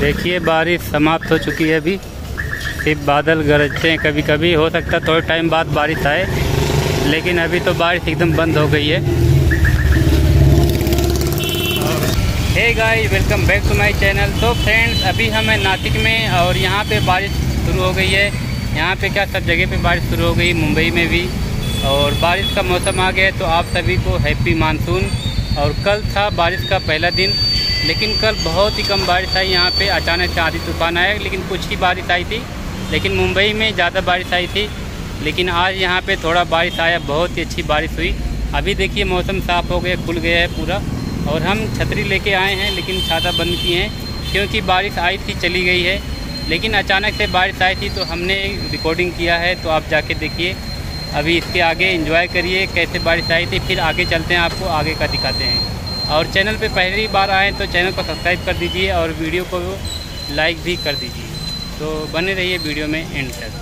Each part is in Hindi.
देखिए बारिश समाप्त हो चुकी है। अभी सिर्फ बादल गरजते हैं, कभी कभी हो सकता है थोड़े टाइम बाद बारिश आए, लेकिन अभी तो बारिश एकदम बंद हो गई है। Hey guys, welcome back to my channel. तो फ्रेंड्स, अभी हम हैं नासिक में और यहाँ पे बारिश शुरू हो गई है। यहाँ पे क्या सब जगह पे बारिश शुरू हो गई, मुंबई में भी, और बारिश का मौसम आ गया है। तो आप सभी को हैप्पी मानसून। और कल था बारिश का पहला दिन, लेकिन कल बहुत ही कम बारिश आई। यहाँ पे अचानक से आंधी तूफान आया, लेकिन कुछ ही बारिश आई थी। लेकिन मुंबई में ज़्यादा बारिश आई थी, लेकिन आज यहाँ पे थोड़ा बारिश आया, बहुत ही अच्छी बारिश हुई। अभी देखिए मौसम साफ़ हो गया, खुल गया है पूरा। और हम छतरी लेके आए हैं, लेकिन छाता बंद किए हैं क्योंकि बारिश आई थी चली गई है। लेकिन अचानक से बारिश आई थी तो हमने रिकॉर्डिंग किया है, तो आप जाके देखिए। अभी इसके आगे एंजॉय करिए कैसे बारिश आई थी, फिर आगे चलते हैं, आपको आगे का दिखाते हैं। और चैनल पे पहली बार आए तो चैनल को सब्सक्राइब कर दीजिए और वीडियो को लाइक भी कर दीजिए। तो बने रहिए वीडियो में एंड तक।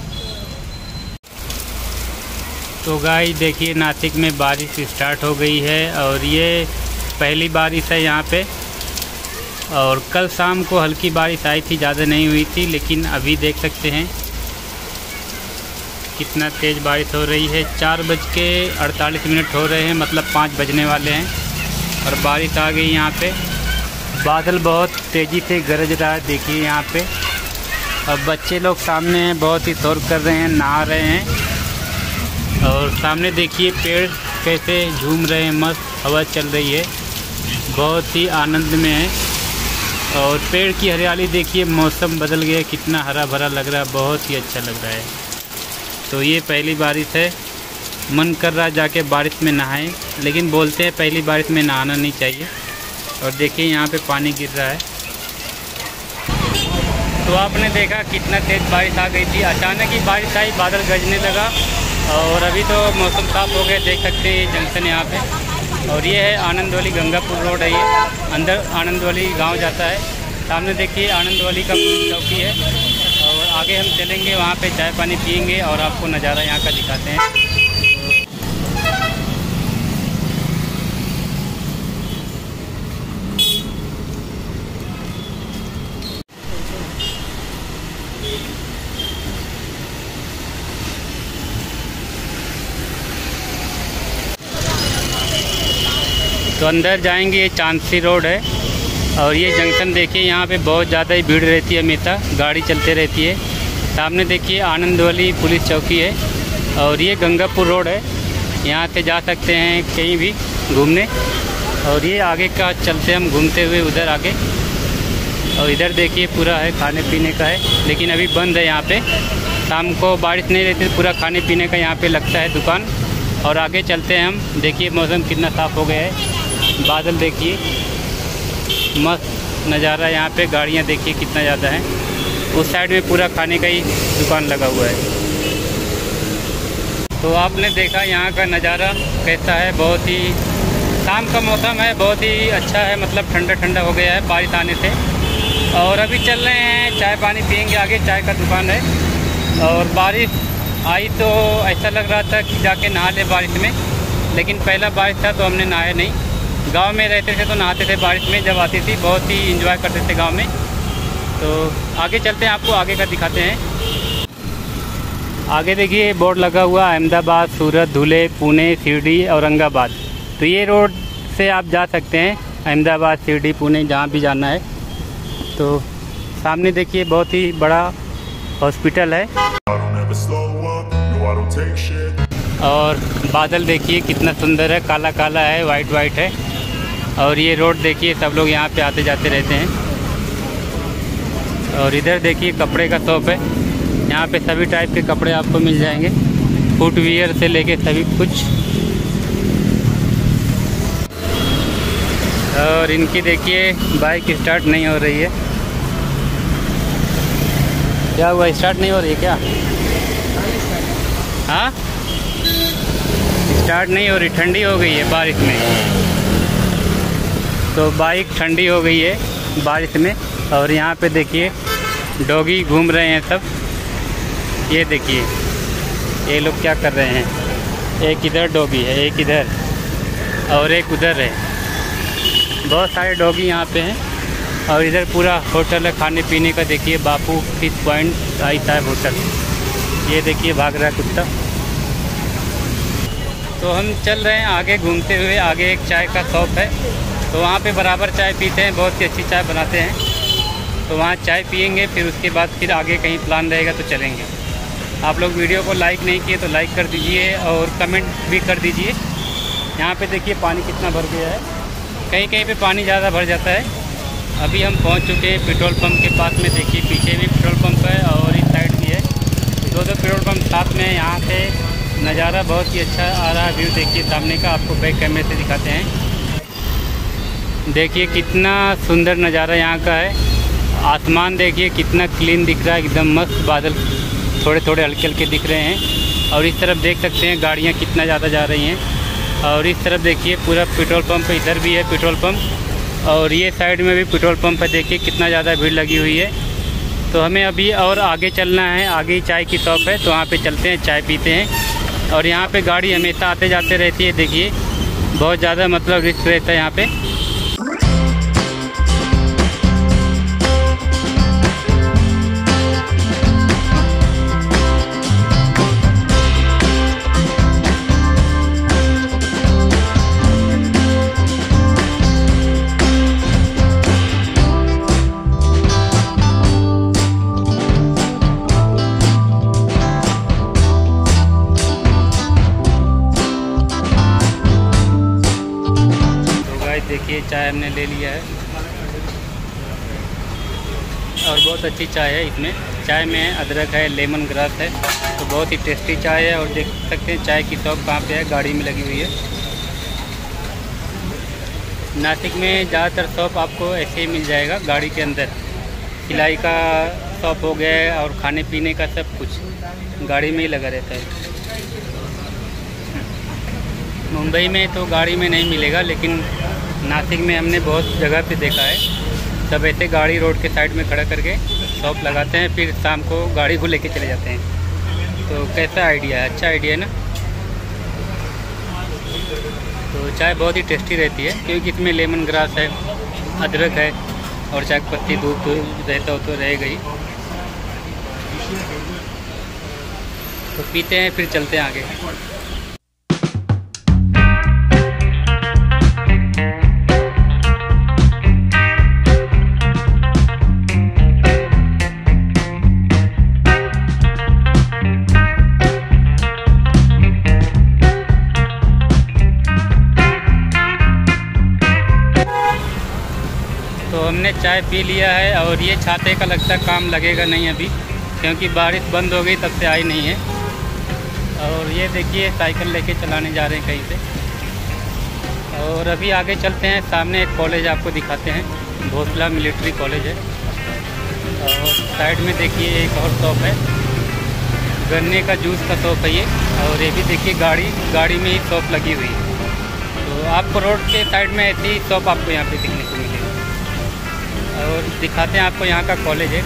तो गाइस देखिए, नासिक में बारिश स्टार्ट हो गई है और ये पहली बारिश है यहाँ पे। और कल शाम को हल्की बारिश आई थी, ज़्यादा नहीं हुई थी, लेकिन अभी देख सकते हैं कितना तेज़ बारिश हो रही है। 4:48 हो रहे हैं, मतलब 5 बजने वाले हैं और बारिश आ गई यहाँ पे। बादल बहुत तेज़ी से गरज रहा है, देखिए यहाँ पे। अब बच्चे लोग सामने हैं, बहुत ही शोर कर रहे हैं, नहा रहे हैं। और सामने देखिए पेड़ कैसे झूम रहे हैं, मस्त हवा चल रही है, बहुत ही आनंद में है। और पेड़ की हरियाली देखिए, मौसम बदल गया, कितना हरा भरा लग रहा है, बहुत ही अच्छा लग रहा है। तो ये पहली बारिश है, मन कर रहा है जाके बारिश में नहाएं, लेकिन बोलते हैं पहली बारिश में नहाना नहीं चाहिए। और देखिए यहाँ पे पानी गिर रहा है। तो आपने देखा कितना तेज़ बारिश आ गई थी, अचानक ही बारिश आई, बादल गरजने लगा। और अभी तो मौसम साफ़ हो गया, देख सकते हैं जंक्शन यहाँ पे। और ये है आनंदवाली गंगापुर रोड है, ये अंदर आनंदवाली गांव जाता है। सामने देखिए आनंदवाली का पुलिस चौकी है। और आगे हम चलेंगे, वहाँ पे चाय पानी पियेंगे और आपको नज़ारा यहाँ का दिखाते हैं। तो अंदर जाएंगे, ये चांदसी रोड है। और ये जंक्शन देखिए, यहाँ पे बहुत ज़्यादा ही भीड़ रहती है, हमेशा गाड़ी चलते रहती है। सामने देखिए आनंदवाली पुलिस चौकी है। और ये गंगापुर रोड है, यहाँ से जा सकते हैं कहीं भी घूमने। और ये आगे का चलते हम घूमते हुए उधर आगे। और इधर देखिए पूरा है, खाने पीने का है, लेकिन अभी बंद है यहाँ पे। शाम को बारिश नहीं रहती तो पूरा खाने पीने का यहाँ पे लगता है दुकान। और आगे चलते हैं हम, देखिए मौसम कितना साफ़ हो गया है, बादल देखिए, मस्त नज़ारा। यहाँ पे गाड़ियाँ देखिए कितना ज़्यादा है। उस साइड में पूरा खाने का ही दुकान लगा हुआ है। तो आपने देखा यहाँ का नज़ारा कैसा है, बहुत ही शाम का मौसम है, बहुत ही अच्छा है, मतलब ठंडा ठंडा हो गया है बारिश आने से। और अभी चल रहे हैं, चाय पानी पियेंगे, आगे चाय का दुकान है। और बारिश आई तो ऐसा लग रहा था कि जाके नहा ले बारिश में, लेकिन पहला बारिश था तो हमने नहाया नहीं। गांव में रहते थे तो नहाते थे बारिश में, जब आती थी बहुत ही एंजॉय करते थे गांव में। तो आगे चलते हैं, आपको आगे का दिखाते हैं। आगे देखिए बोर्ड लगा हुआ, अहमदाबाद, सूरत, धुले, पुणे, शिरडी, औरंगाबाद। तो ये रोड से आप जा सकते हैं अहमदाबाद, शिरडी, पुणे, जहाँ भी जाना है। तो सामने देखिए बहुत ही बड़ा हॉस्पिटल है। और बादल देखिए कितना सुंदर है, काला काला है, वाइट वाइट है। और ये रोड देखिए, सब लोग यहाँ पे आते जाते रहते हैं। और इधर देखिए कपड़े का शॉप है, यहाँ पे सभी टाइप के कपड़े आपको मिल जाएंगे, फुटवियर से लेके सभी कुछ। और इनकी देखिए बाइक स्टार्ट नहीं हो रही है, क्या हुआ, स्टार्ट नहीं हो रही है क्या? हाँ, स्टार्ट नहीं हो रही, ठंडी हो गई है बारिश में। तो बाइक ठंडी हो गई है बारिश में। और यहाँ पे देखिए डॉगी घूम रहे हैं सब, ये देखिए ये लोग क्या कर रहे हैं। एक इधर डॉगी है, एक इधर और एक उधर है। बहुत सारे डॉगी यहाँ पे हैं। और इधर पूरा होटल है खाने पीने का। देखिए बापू फिश पॉइंट भाई साहब होटल, ये देखिए भाग रहा है कुत्ता। तो हम चल रहे हैं आगे घूमते हुए। आगे एक चाय का शॉप है, तो वहाँ पे बराबर चाय पीते हैं, बहुत ही अच्छी चाय बनाते हैं। तो वहाँ चाय पियेंगे, फिर उसके बाद फिर आगे कहीं प्लान रहेगा तो चलेंगे। आप लोग वीडियो को लाइक नहीं किए तो लाइक कर दीजिए और कमेंट भी कर दीजिए। यहाँ पे देखिए पानी कितना भर गया है, कहीं कहीं पे पानी ज़्यादा भर जाता है। अभी हम पहुँच चुके हैं पेट्रोल पंप के पास में। देखिए पीछे भी पेट्रोल पंप है और इस साइड भी है, दो पेट्रोल पंप साथ में। यहाँ से नज़ारा बहुत ही अच्छा आ रहा है, व्यू देखिए सामने का। आपको बैक कैमरे से दिखाते हैं। देखिए कितना सुंदर नज़ारा यहाँ का है। आसमान देखिए कितना क्लीन दिख रहा है, एकदम मस्त। बादल थोड़े थोड़े हल्के हल्के दिख रहे हैं। और इस तरफ देख सकते हैं गाड़ियाँ कितना ज़्यादा जा रही हैं। और इस तरफ देखिए पूरा पेट्रोल पंप, इधर भी है पेट्रोल पंप और ये साइड में भी पेट्रोल पंप है। देखिए कितना ज़्यादा भीड़ लगी हुई है। तो हमें अभी और आगे चलना है, आगे ही चाय की शॉप है, तो वहाँ पे चलते हैं, चाय पीते हैं। और यहाँ पे गाड़ी हमेशा आते जाते रहती है। देखिए बहुत ज़्यादा मतलब रिस्क रहता है यहाँ पे। देखिए चाय हमने ले लिया है और बहुत अच्छी चाय है। इसमें चाय में अदरक है, लेमन ग्रास है, तो बहुत ही टेस्टी चाय है। और देख सकते हैं चाय की शॉप कहाँ पे है, गाड़ी में लगी हुई है। नासिक में ज़्यादातर शॉप आपको ऐसे ही मिल जाएगा, गाड़ी के अंदर। सिलाई का शॉप हो गया और खाने पीने का सब कुछ गाड़ी में ही लगा रहता है। मुंबई में तो गाड़ी में नहीं मिलेगा, लेकिन नासिक में हमने बहुत जगह पे देखा है। सब ऐसे गाड़ी रोड के साइड में खड़ा करके शॉप लगाते हैं, फिर शाम को गाड़ी को लेके चले जाते हैं। तो कैसा आइडिया है, अच्छा आइडिया है ना। तो चाय बहुत ही टेस्टी रहती है, क्योंकि इसमें लेमन ग्रास है, अदरक है और चाय पत्ती दूध रहता हो तो रहेगा ही। तो पीते हैं फिर चलते हैं आगे। तो हमने चाय पी लिया है और ये छाते का लगता है काम लगेगा नहीं अभी, क्योंकि बारिश बंद हो गई तब से आई नहीं है। और ये देखिए साइकिल लेके चलाने जा रहे हैं कहीं से। और अभी आगे चलते हैं, सामने एक कॉलेज आपको दिखाते हैं, भोसला मिलिट्री कॉलेज है। और साइड में देखिए एक और शॉप है, गन्ने का जूस का शॉप है ये। और ये भी देखिए गाड़ी में ही शॉप लगी हुई है। तो आपको रोड के साइड में ऐसी शॉप आपको यहाँ पे दिखने को मिलेगी। और दिखाते हैं आपको यहाँ का कॉलेज है।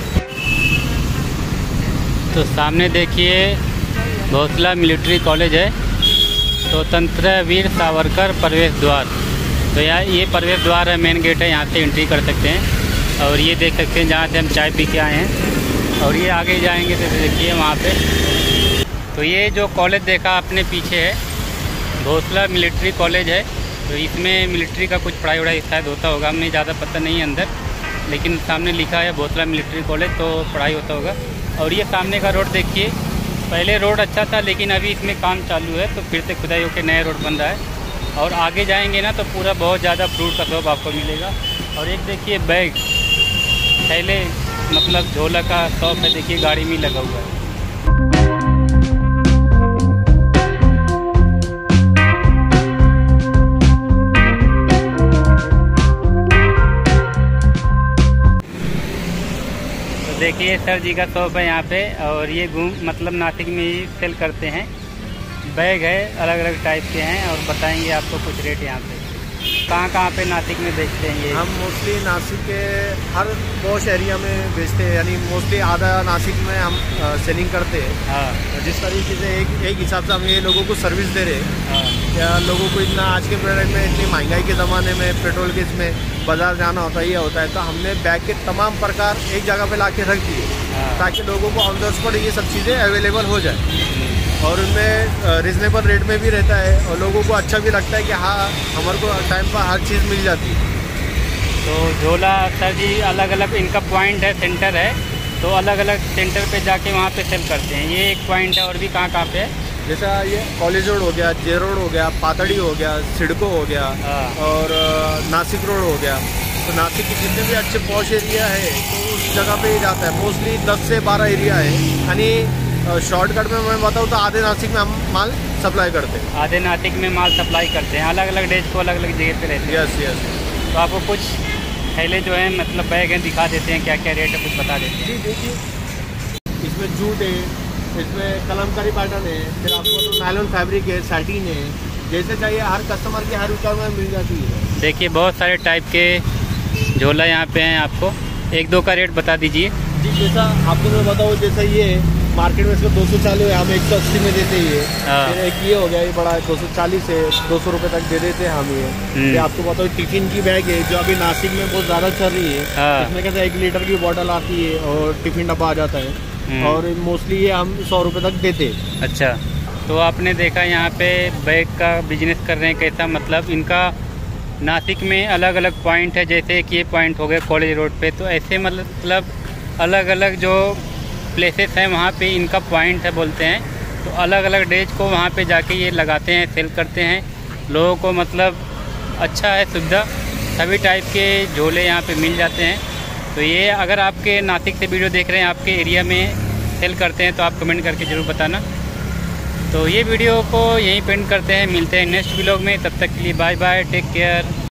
तो सामने देखिए भोसला मिलिट्री कॉलेज है, स्वतंत्र वीर सावरकर प्रवेश द्वार। तो यहाँ ये प्रवेश द्वार है, मेन गेट है, यहाँ से एंट्री कर सकते हैं। और ये देख सकते हैं जहाँ से हम चाय पी के आए हैं। और ये आगे जाएंगे तो देखिए वहाँ पे, तो ये जो कॉलेज देखा आपने पीछे है, भोसला मिलिट्री कॉलेज है। तो इसमें मिलिट्री का कुछ पढ़ाई वढ़ाई शायद होता होगा, हमें ज़्यादा पता नहीं है अंदर, लेकिन सामने लिखा है भोसला मिलिट्री कॉलेज, तो पढ़ाई होता होगा। और ये सामने का रोड देखिए, पहले रोड अच्छा था लेकिन अभी इसमें काम चालू है, तो फिर से खुदाई होकर नया रोड बन रहा है। और आगे जाएंगे ना तो पूरा बहुत ज़्यादा फ्रूट का शॉप आपको मिलेगा। और एक देखिए बैग, थैले मतलब झोला का शॉप है, देखिए गाड़ी में लगा हुआ है। देखिए सर जी का शॉप है यहाँ पे, और ये मतलब नासिक में ही सेल करते हैं। बैग है, अलग अलग टाइप के हैं और बताएंगे आपको कुछ रेट यहाँ पे। कहाँ कहाँ पे नासिक में बेचते हैं ये? हम मोस्टली नासिक के हर पॉश एरिया में बेचते हैं, यानी मोस्टली आधा नासिक में हम सेलिंग करते हैं। हाँ। जिस तरीके से एक हिसाब से हम ये लोगों को सर्विस दे रहे हैं। हाँ। या लोगों को इतना आज के प्रोडक्ट में इतनी महंगाई के ज़माने में पेट्रोल के इसमें बाज़ार जाना होता है, ये होता है, तो हमने बैग के तमाम प्रकार एक जगह पे ला के रख दिए। हाँ। ताकि लोगों को ऑन द स्पॉट ये सब चीज़ें अवेलेबल हो जाए और उनमें रिजनेबल रेट में भी रहता है और लोगों को अच्छा भी लगता है कि हाँ हमारे को टाइम पर हर चीज़ मिल जाती है। तो झोला सर जी अलग अलग इनका पॉइंट है, सेंटर है, तो अलग अलग सेंटर पे जाके वहाँ पे सेल करते हैं। ये एक पॉइंट है, और भी कहाँ कहाँ पे है? जैसा ये कॉलेज रोड हो गया, जे रोड हो गया, पातड़ी हो गया, सिडको हो गया और नासिक रोड हो गया। तो नासिक के जितने भी अच्छे पॉश एरिया है तो उस जगह पे ही जाता है। मोस्टली 10 से 12 एरिया है, यानी शॉर्टकट में मैं बताऊँ तो आधे नासिक में हम माल सप्लाई करते हैं। आधे नासिक में माल सप्लाई करते हैं, अलग अलग डेज को अलग अलग जगह पे रहते हैं। Yes yes. तो आपको कुछ थैले जो हैं मतलब बैग हैं दिखा देते हैं, क्या क्या रेट है कुछ बता देते हैं। जी देखिए, इसमें जूट है, इसमें कलमकारी पैटर्न है, फिर आपको तो नायलॉन फैब्रिक है, सैटिन है, जैसे चाहिए हर कस्टमर की हर रिक्वायरमेंट मिल जाती है। देखिए बहुत सारे टाइप के झोला यहाँ पे हैं, आपको एक दो का रेट बता दीजिए। जी जैसा आपको मैं बताऊँ, जैसा ये मार्केट में इसका 240 है, हम 180 में देते ही है। फिर एक ये हो गया, ये बड़ा है 240 है, 200 रुपये तक दे देते हैं हम ये आपको बताओ। टिफिन की बैग है जो अभी नासिक में बहुत ज़्यादा चल रही है। इसमें कहते हैं 1 लीटर की बॉटल आती है और टिफिन डब्बा आ जाता है और मोस्टली ये हम 100 रुपये तक देते हैं। अच्छा, तो आपने देखा यहाँ पे बैग का बिजनेस कर रहे हैं कैसा, मतलब इनका नासिक में अलग अलग पॉइंट है। जैसे कि ये पॉइंट हो गया कॉलेज रोड पे, तो ऐसे मतलब अलग अलग जो प्लेसेस हैं वहाँ पे इनका पॉइंट है बोलते हैं। तो अलग अलग डेज को वहाँ पे जाके ये लगाते हैं, सेल करते हैं। लोगों को मतलब अच्छा है सुविधा, सभी टाइप के झोले यहाँ पे मिल जाते हैं। तो ये अगर आपके नासिक से वीडियो देख रहे हैं, आपके एरिया में सेल करते हैं, तो आप कमेंट करके ज़रूर बताना। तो ये वीडियो को यहीं पेंड करते हैं, मिलते हैं नेक्स्ट व्लॉग में। तब तक के लिए बाय बाय, टेक केयर।